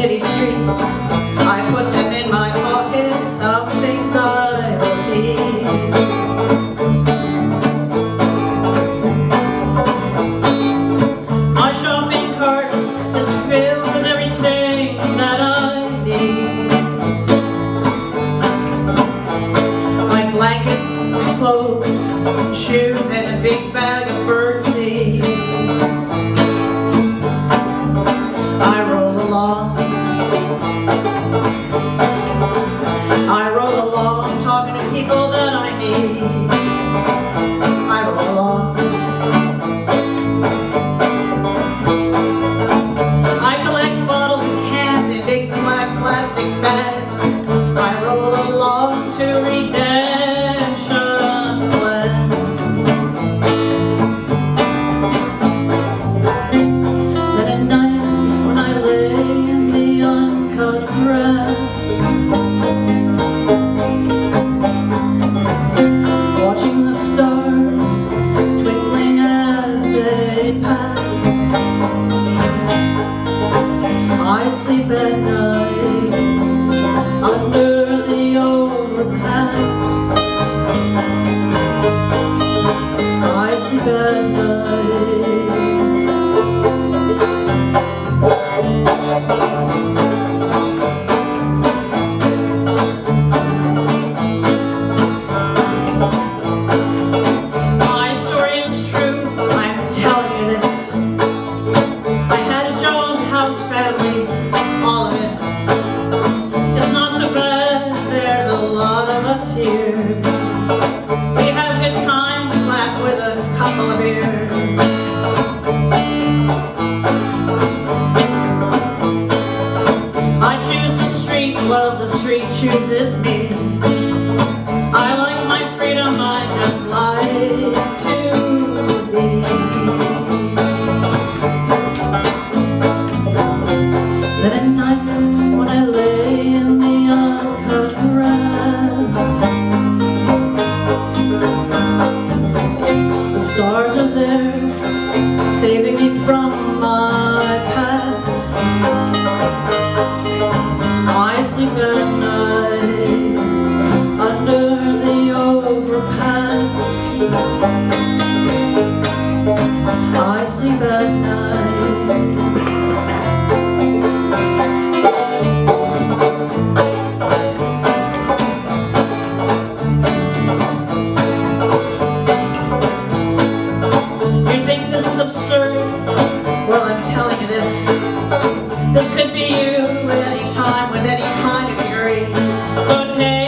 city street. I put them in my pocket, some things I will keep. My shopping cart is filled with everything that I need. My blankets and clothes, shoes, and a big bag of birdseed. I roll along talking to people that I meet. I roll along. I collect bottles and cans in big black plastic bags. I roll along to Redemption Land. Then at night when I lay in the uncut grass, watching the stars twinkling as they pass, I sleep at night under the overpass. I sleep at night. My story is true, I'm telling you this. I had a job, house, family, all of it. It's not so bad, there's a lot of us here. We have good times, laugh with a couple of beers. I choose the street while the street chooses me. I like my freedom, I just like to be. Then at night when I lay in the uncut grass, the stars are there, saving me from my past. I sleep at night under the overpass. I sleep at night. You think this is absurd? Well, I'm telling you this. This could be you at any time with any kind of fury. So take